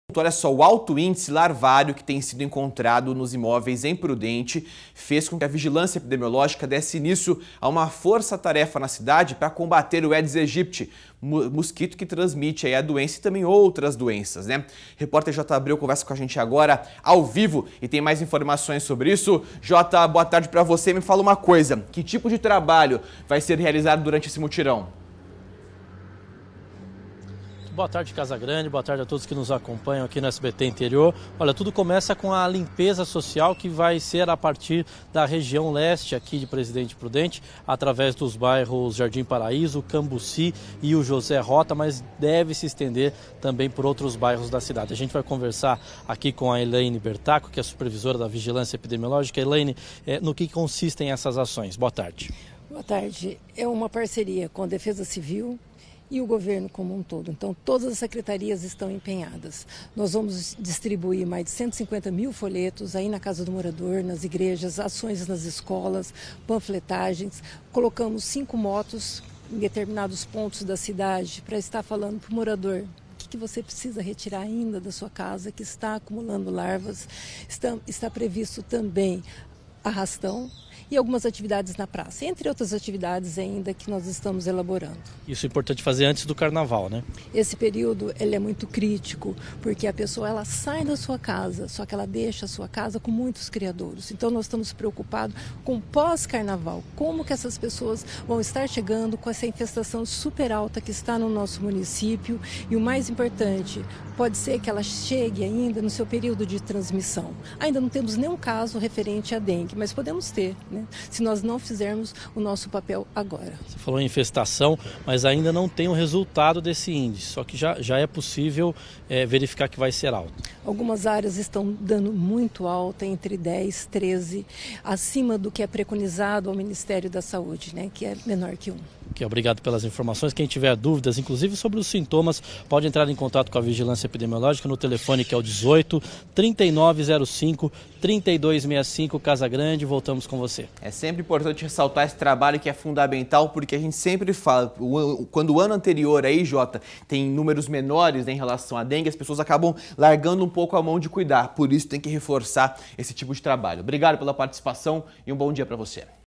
Olha só, o alto índice larvário que tem sido encontrado nos imóveis em Prudente fez com que a vigilância epidemiológica desse início a uma força-tarefa na cidade para combater o Aedes aegypti, mosquito que transmite aí a doença e também outras doenças, né? Repórter J. Abreu conversa com a gente agora ao vivo e tem mais informações sobre isso. J, boa tarde para você. Me fala uma coisa, que tipo de trabalho vai ser realizado durante esse mutirão? Boa tarde, Casagrande, boa tarde a todos que nos acompanham aqui no SBT Interior. Olha, tudo começa com a limpeza social que vai ser a partir da região leste aqui de Presidente Prudente, através dos bairros Jardim Paraíso, Cambuci e o José Rota, mas deve se estender também por outros bairros da cidade. A gente vai conversar aqui com a Elaine Bertaco, que é supervisora da Vigilância Epidemiológica. Elaine, no que consistem essas ações? Boa tarde. Boa tarde. É uma parceria com a Defesa Civil e o governo como um todo. Então, todas as secretarias estão empenhadas. Nós vamos distribuir mais de 150 mil folhetos aí na Casa do Morador, nas igrejas, ações nas escolas, panfletagens. Colocamos 5 motos em determinados pontos da cidade para estar falando para o morador o que você precisa retirar ainda da sua casa, que está acumulando larvas. Está previsto também arrastão e algumas atividades na praça, entre outras atividades ainda que nós estamos elaborando. Isso é importante fazer antes do carnaval, né? Esse período ele é muito crítico, porque a pessoa ela sai da sua casa, só que ela deixa a sua casa com muitos criadouros. Então nós estamos preocupados com pós-carnaval, como que essas pessoas vão estar chegando com essa infestação super alta que está no nosso município. E o mais importante, pode ser que ela chegue ainda no seu período de transmissão. Ainda não temos nenhum caso referente à dengue, mas podemos ter, né? Se nós não fizermos o nosso papel agora. Você falou em infestação, mas ainda não tem o resultado desse índice, só que já é possível verificar que vai ser alto. Algumas áreas estão dando muito alta, entre 10, 13, acima do que é preconizado ao Ministério da Saúde, né? Que é menor que 1. Obrigado pelas informações. Quem tiver dúvidas, inclusive sobre os sintomas, pode entrar em contato com a Vigilância Epidemiológica no telefone que é o 18 3905 3265, Casagrande. Voltamos com você. É sempre importante ressaltar esse trabalho que é fundamental, porque a gente sempre fala, quando o ano anterior aí, Jota, tem números menores, né, em relação à dengue, as pessoas acabam largando um pouco a mão de cuidar. Por isso tem que reforçar esse tipo de trabalho. Obrigado pela participação e um bom dia para você.